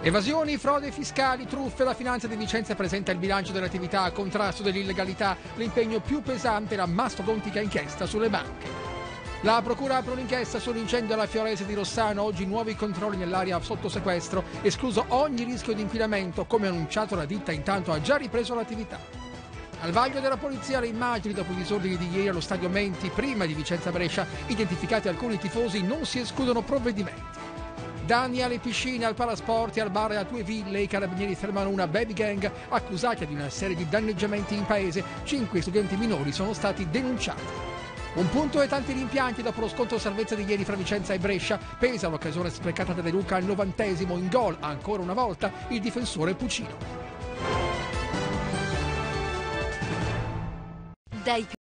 Evasioni, frodi fiscali, truffe, la finanza di Vicenza presenta il bilancio delle attività a contrasto dell'illegalità, l'impegno più pesante è la mastodontica inchiesta sulle banche. La procura apre un'inchiesta sull'incendio alla Fiorese di Rossano, oggi nuovi controlli nell'area sotto sequestro, escluso ogni rischio di inquinamento, come annunciato la ditta intanto ha già ripreso l'attività. Al vaglio della polizia le immagini dopo i disordini di ieri allo stadio Menti, prima di Vicenza-Brescia, identificati alcuni tifosi, non si escludono provvedimenti. Danni alle piscine, al palasport e al bar e a Due Ville, i carabinieri fermano una baby gang accusata di una serie di danneggiamenti in paese. 5 studenti minori sono stati denunciati. Un punto e tanti rimpianti dopo lo scontro salvezza di ieri fra Vicenza e Brescia. Pesa l'occasione sprecata da De Luca al 90°, in gol ancora una volta il difensore Pucino. Dai